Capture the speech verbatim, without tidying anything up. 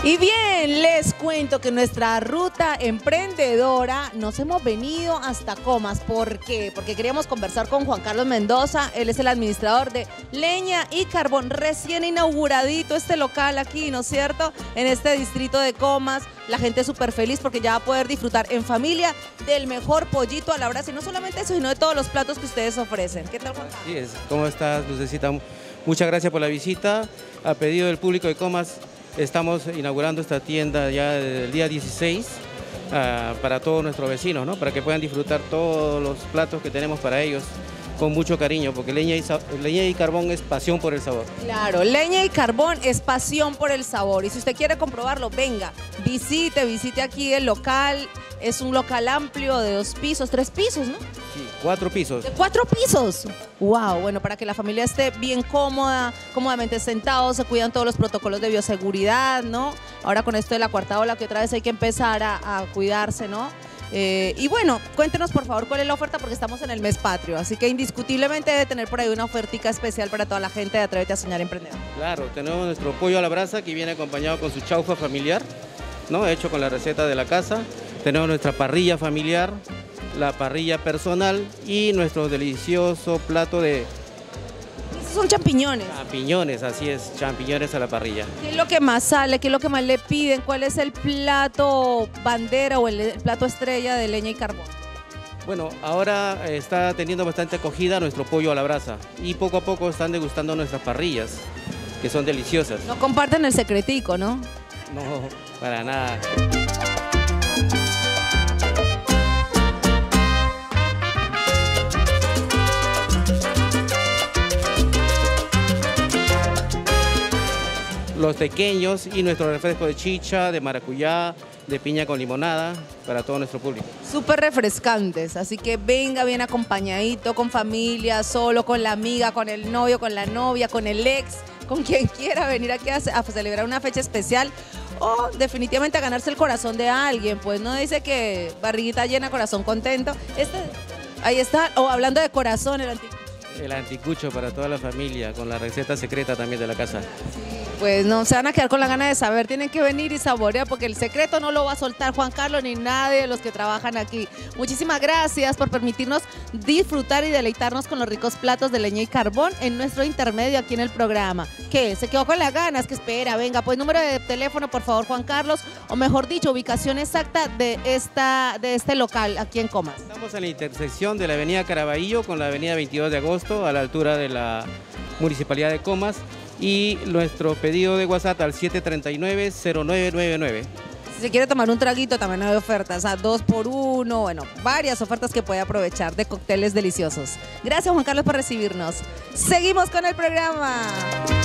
Y bien, les cuento que nuestra ruta emprendedora nos hemos venido hasta Comas. ¿Por qué? Porque queríamos conversar con Juan Carlos Mendoza. Él es el administrador de Leña y Carbón. Recién inauguradito este local aquí, ¿no es cierto? En este distrito de Comas. La gente súper feliz porque ya va a poder disfrutar en familia del mejor pollito a la brasa. Y no solamente eso, sino de todos los platos que ustedes ofrecen. ¿Qué tal, Juan Carlos? Así es. ¿Cómo estás, Lucecita? Muchas gracias por la visita. A pedido del público de Comas, estamos inaugurando esta tienda ya el día dieciséis uh, para todos nuestros vecinos, ¿no? Para que puedan disfrutar todos los platos que tenemos para ellos con mucho cariño, porque leña y, leña y carbón es pasión por el sabor. Claro, leña y carbón es pasión por el sabor. Y si usted quiere comprobarlo, venga, visite, visite aquí el local. Es un local amplio de dos pisos, tres pisos, ¿no? Sí, cuatro pisos. ¿De cuatro pisos? Wow, bueno, para que la familia esté bien cómoda, cómodamente sentados, se cuidan todos los protocolos de bioseguridad, ¿no? Ahora con esto de la cuarta ola, que otra vez hay que empezar a, a cuidarse, ¿no? Eh, y bueno, cuéntenos por favor cuál es la oferta, porque estamos en el mes patrio, así que indiscutiblemente debe tener por ahí una ofertica especial para toda la gente de Atrévete a Soñar Emprendedor. Claro, tenemos nuestro pollo a la brasa que viene acompañado con su chaufa familiar, ¿no? Hecho con la receta de la casa. Tenemos nuestra parrilla familiar, la parrilla personal y nuestro delicioso plato de... Esos son champiñones. Champiñones, así es, champiñones a la parrilla. ¿Qué es lo que más sale? ¿Qué es lo que más le piden? ¿Cuál es el plato bandera o el, el plato estrella de Leña y Carbón? Bueno, ahora está teniendo bastante acogida nuestro pollo a la brasa y poco a poco están degustando nuestras parrillas, que son deliciosas. No comparten el secretico, ¿no? No, para nada. Los pequeños y nuestro refresco de chicha, de maracuyá, de piña con limonada para todo nuestro público. Súper refrescantes, así que venga bien acompañadito, con familia, solo, con la amiga, con el novio, con la novia, con el ex, con quien quiera venir aquí a, a celebrar una fecha especial o definitivamente a ganarse el corazón de alguien, pues no dice que barriguita llena, corazón contento. Este, ahí está, o hablando de corazón, el anticucho. El anticucho para toda la familia, con la receta secreta también de la casa. Pues no se van a quedar con la gana de saber, tienen que venir y saborear porque el secreto no lo va a soltar Juan Carlos ni nadie de los que trabajan aquí. Muchísimas gracias por permitirnos disfrutar y deleitarnos con los ricos platos de Leña y Carbón en nuestro intermedio aquí en el programa. ¿Qué? ¿Se quedó con las ganas? ¿Qué espera? Venga, pues número de teléfono por favor, Juan Carlos, o mejor dicho, ubicación exacta de, esta, de este local aquí en Comas. Estamos en la intersección de la avenida Caraballo con la avenida veintidós de agosto a la altura de la Municipalidad de Comas. Y nuestro pedido de WhatsApp al siete tres nueve, cero nueve nueve nueve. Si se quiere tomar un traguito, también hay ofertas, a dos por uno, bueno, varias ofertas que puede aprovechar de cócteles deliciosos. Gracias, Juan Carlos, por recibirnos. Seguimos con el programa.